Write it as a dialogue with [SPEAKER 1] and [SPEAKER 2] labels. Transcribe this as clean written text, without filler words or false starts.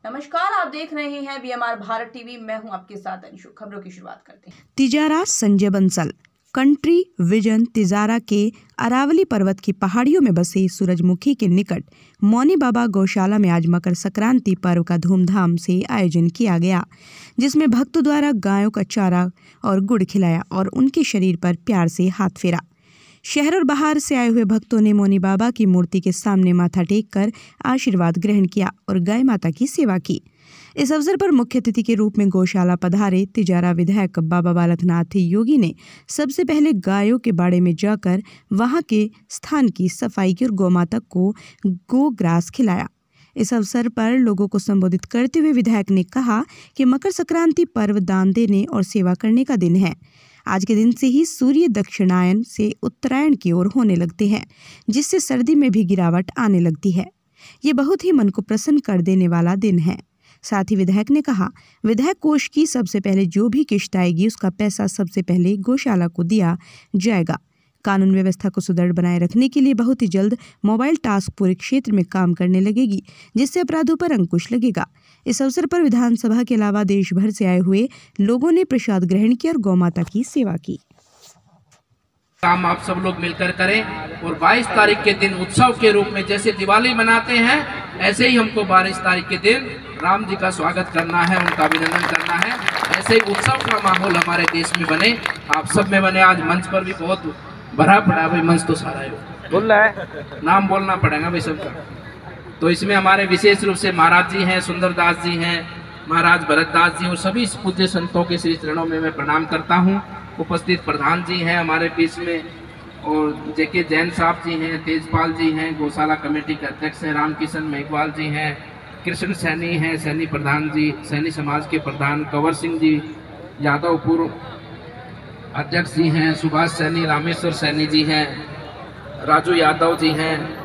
[SPEAKER 1] नमस्कार, आप देख रहे हैं बीएमआर भारत टीवी। मैं हूं आपके साथ अंशु। खबरों की शुरुआत करते हैं।
[SPEAKER 2] तिजारा संजय बंसल कंट्री विजन तिजारा के अरावली पर्वत की पहाड़ियों में बसे सूरजमुखी के निकट मौनी बाबा गौशाला में आज मकर संक्रांति पर्व का धूमधाम से आयोजन किया गया, जिसमें भक्तों द्वारा गायों का चारा और गुड़ खिलाया और उनके शरीर पर प्यार से हाथ फेरा। शहर और बाहर से आए हुए भक्तों ने मौनी बाबा की मूर्ति के सामने माथा टेककर आशीर्वाद ग्रहण किया और गाय माता की सेवा की। इस अवसर पर मुख्य अतिथि के रूप में गौशाला पधारे तिजारा विधायक बाबा बालकनाथ योगी ने सबसे पहले गायों के बाड़े में जाकर वहां के स्थान की सफाई की और गौमाता को गोग्रास खिलाया। इस अवसर पर लोगों को संबोधित करते हुए विधायक ने कहा कि मकर संक्रांति पर्व दान देने और सेवा करने का दिन है। आज के दिन से ही सूर्य दक्षिणायन से उत्तरायण की ओर होने लगते हैं, जिससे सर्दी में भी गिरावट आने लगती है। ये बहुत ही मन को प्रसन्न कर देने वाला दिन है। साथ ही विधायक ने कहा, विधायक कोष की सबसे पहले जो भी किश्त आएगी उसका पैसा सबसे पहले गौशाला को दिया जाएगा। कानून व्यवस्था को सुदृढ़ बनाए रखने के लिए बहुत ही जल्द मोबाइल टास्क पूरे क्षेत्र में काम करने लगेगी, जिससे अपराधों पर अंकुश लगेगा। इस अवसर पर विधानसभा के अलावा देश भर से आए हुए लोगों ने प्रसाद ग्रहण किया और गौमाता की सेवा की।
[SPEAKER 3] काम आप सब लोग मिलकर करें और 22 तारीख के दिन उत्सव के रूप में जैसे दिवाली मनाते हैं, ऐसे ही हमको 22 तारीख के दिन राम जी का स्वागत करना है, उनका अभिनंदन करना है। ऐसे ही उत्सव का माहौल हमारे देश में बने, आप सब में बने। आज मंच पर भी बहुत भरा पड़ा भाई, मंच तो सारा है बोल रहा है, नाम बोलना पड़ेगा भाई सबका। तो इसमें हमारे विशेष रूप से महाराज जी हैं, सुंदरदास जी हैं, महाराज भरतदास जी और सभी पूज्य संतों के श्री चरणों में मैं प्रणाम करता हूँ। उपस्थित प्रधान जी हैं हमारे बीच में, और जेके जैन साहब जी हैं, तेजपाल जी हैं, गौशाला कमेटी के अध्यक्ष हैं, रामकिशन मेघवाल जी हैं, कृष्ण सैनी हैं, सैनी प्रधान जी, सैनी समाज के प्रधान कंवर सिंह जी, यादव पूर्व अध्यक्ष जी हैं, सुभाष सैनी, रामेश्वर सैनी जी हैं, राजू यादव जी हैं,